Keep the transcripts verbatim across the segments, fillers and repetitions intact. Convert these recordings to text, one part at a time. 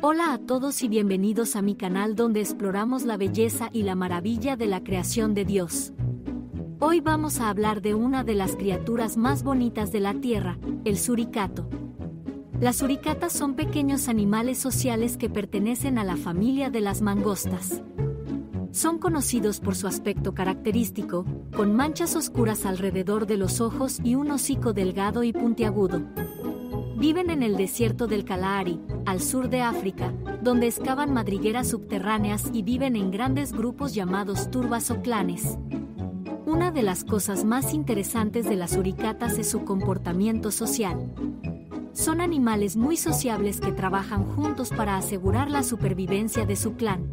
Hola a todos y bienvenidos a mi canal donde exploramos la belleza y la maravilla de la creación de Dios. Hoy vamos a hablar de una de las criaturas más bonitas de la tierra, el suricato. Las suricatas son pequeños animales sociales que pertenecen a la familia de las mangostas. Son conocidos por su aspecto característico, con manchas oscuras alrededor de los ojos y un hocico delgado y puntiagudo. Viven en el desierto del Kalahari, al sur de África, donde excavan madrigueras subterráneas y viven en grandes grupos llamados turbas o clanes. Una de las cosas más interesantes de las suricatas es su comportamiento social. Son animales muy sociables que trabajan juntos para asegurar la supervivencia de su clan.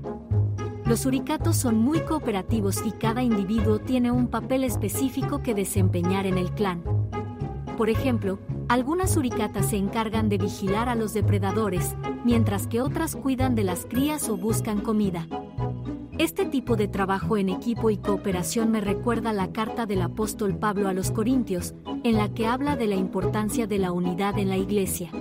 Los suricatos son muy cooperativos y cada individuo tiene un papel específico que desempeñar en el clan. Por ejemplo, algunas suricatas se encargan de vigilar a los depredadores, mientras que otras cuidan de las crías o buscan comida. Este tipo de trabajo en equipo y cooperación me recuerda la carta del apóstol Pablo a los Corintios, en la que habla de la importancia de la unidad en la iglesia.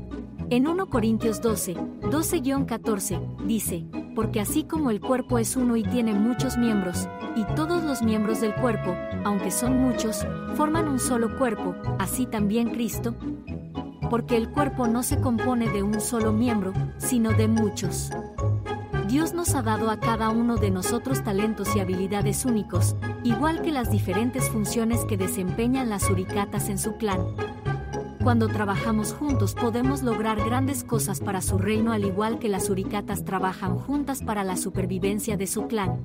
En primera Corintios doce, doce a catorce, dice, porque así como el cuerpo es uno y tiene muchos miembros, y todos los miembros del cuerpo, aunque son muchos, forman un solo cuerpo, así también Cristo. Porque el cuerpo no se compone de un solo miembro, sino de muchos. Dios nos ha dado a cada uno de nosotros talentos y habilidades únicos, igual que las diferentes funciones que desempeñan las suricatas en su clan. Cuando trabajamos juntos podemos lograr grandes cosas para su reino, al igual que las suricatas trabajan juntas para la supervivencia de su clan.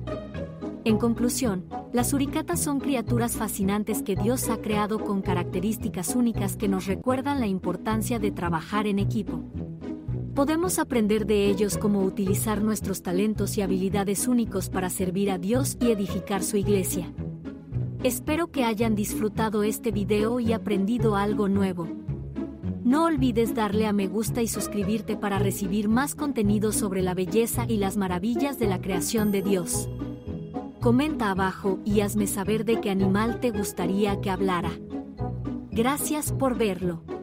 En conclusión, las suricatas son criaturas fascinantes que Dios ha creado con características únicas que nos recuerdan la importancia de trabajar en equipo. Podemos aprender de ellos cómo utilizar nuestros talentos y habilidades únicos para servir a Dios y edificar su iglesia. Espero que hayan disfrutado este video y aprendido algo nuevo. No olvides darle a me gusta y suscribirte para recibir más contenido sobre la belleza y las maravillas de la creación de Dios. Comenta abajo y hazme saber de qué animal te gustaría que hablara. Gracias por verlo.